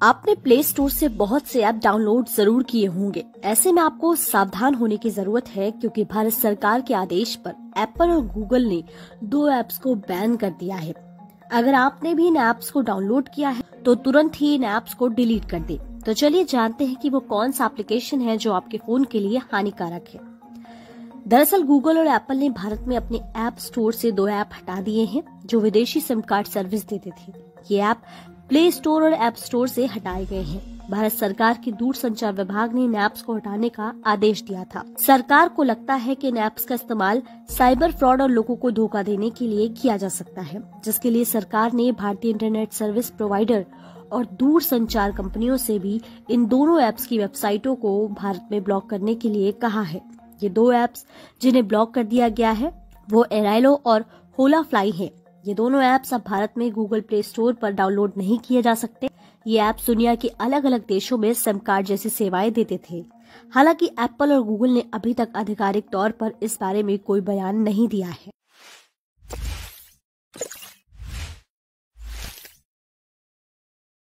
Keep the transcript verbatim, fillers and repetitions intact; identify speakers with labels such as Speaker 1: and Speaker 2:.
Speaker 1: आपने play store से बहुत से ऐप डाउनलोड जरूर किए होंगे। ऐसे में आपको सावधान होने की जरूरत है, क्योंकि भारत सरकार के आदेश पर एप्पल और गूगल ने दो ऐप्स को बैन कर दिया है। अगर आपने भी इन ऐप्स को डाउनलोड किया है तो तुरंत ही इन ऐप्स को डिलीट कर दे। तो चलिए जानते हैं कि वो कौन सा एप्लीकेशन है जो आपके फोन के लिए हानिकारक है। दरअसल गूगल और एप्पल ने भारत में अपने ऐप स्टोर से दो ऐप हटा दिए हैं जो विदेशी सिम कार्ड सर्विस देते थे। ये ऐप प्ले स्टोर और ऐप स्टोर से हटाए गए हैं। भारत सरकार के दूरसंचार विभाग ने इन ऐप्स को हटाने का आदेश दिया था। सरकार को लगता है कि इन ऐप्स का इस्तेमाल साइबर फ्रॉड और लोगों को धोखा देने के लिए किया जा सकता है, जिसके लिए सरकार ने भारतीय इंटरनेट सर्विस प्रोवाइडर और दूर संचार कंपनियों से भी इन दोनों ऐप्स की वेबसाइटों को भारत में ब्लॉक करने के लिए कहा है। ये दो ऐप्स जिन्हें ब्लॉक कर दिया गया है वो एराइलो और होला फ्लाई है। ये दोनों ऐप्स अब भारत में गूगल प्ले स्टोर पर डाउनलोड नहीं किए जा सकते। ये ऐप्स दुनिया के अलग अलग देशों में सिम कार्ड जैसी सेवाएं देते थे। हालांकि एप्पल और गूगल ने अभी तक आधिकारिक तौर पर इस बारे में कोई बयान नहीं दिया है।